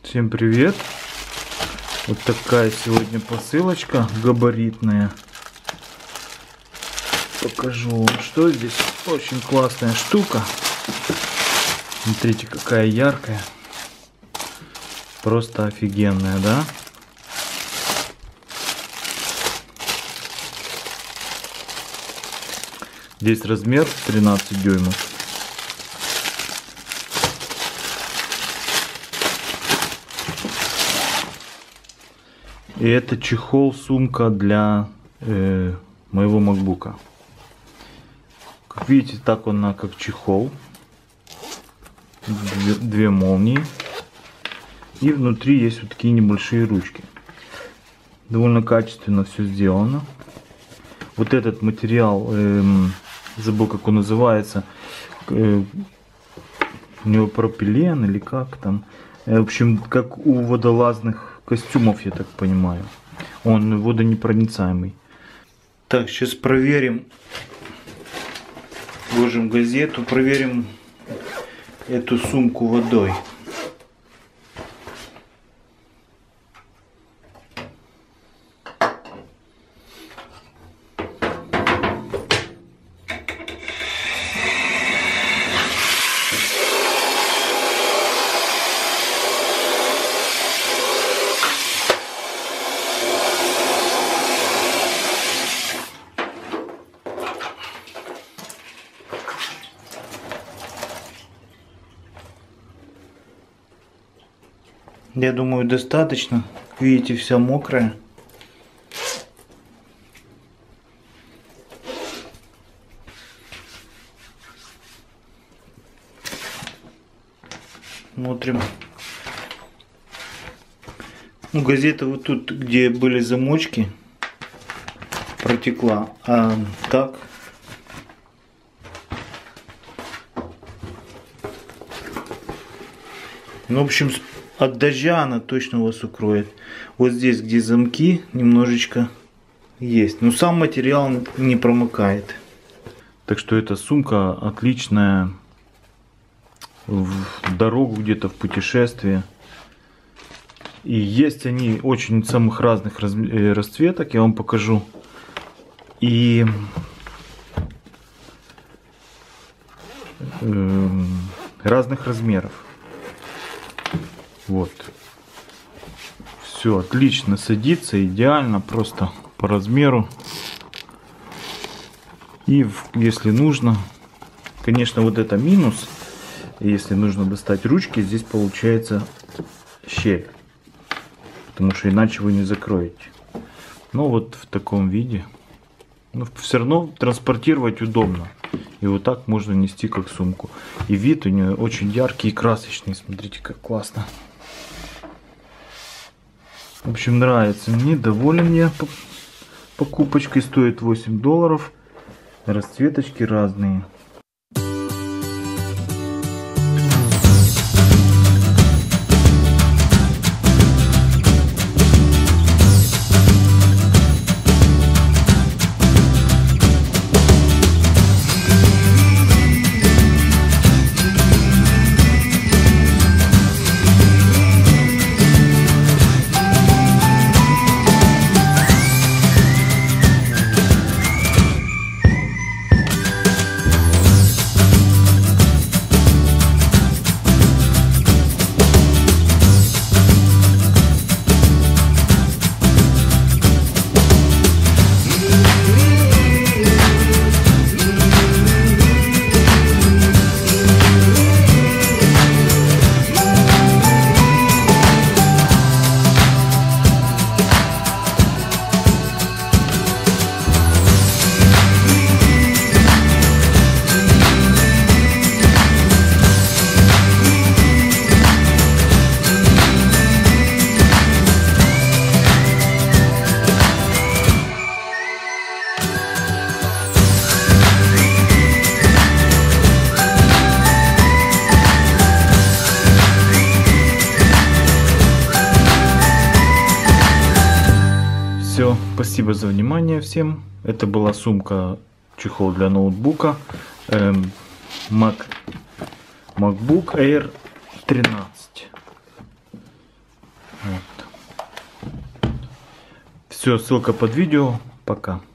Всем привет! Вот такая сегодня посылочка габаритная. Покажу вам, что здесь. Очень классная штука. Смотрите, какая яркая. Просто офигенная, да? Здесь размер 13 дюймов. И это чехол-сумка для моего макбука. Как видите, так он как чехол. Две молнии. И внутри есть вот такие небольшие ручки. Довольно качественно все сделано. Вот этот материал, забыл, как он называется. У него пропилен или как там. В общем, как у водолазных костюмов, я так понимаю. Он водонепроницаемый. Так, сейчас проверим. Ложим газету, проверим эту сумку водой. Я думаю, достаточно. Видите, вся мокрая. Смотрим. Ну, газета вот тут, где были замочки, протекла. А так. Ну, в общем, от дождя она точно вас укроет. Вот здесь, где замки, немножечко есть. Но сам материал не промокает. Так что эта сумка отличная в дорогу, где-то в путешествие. И есть они очень самых разных расцветок. Я вам покажу. И разных размеров. Вот. Все отлично садится, идеально, просто по размеру. И если нужно, конечно, вот это минус. Если нужно достать ручки, здесь получается щель. Потому что иначе вы не закроете. Но вот в таком виде. Но все равно транспортировать удобно. И вот так можно нести как сумку. И вид у нее очень яркий и красочный. Смотрите, как классно. В общем, нравится мне, доволен я покупочкой. Стоит $8. Расцветочки разные. Все, спасибо за внимание всем. Это была сумка, чехол для ноутбука MacBook Air 13. Все, ссылка под видео. Пока.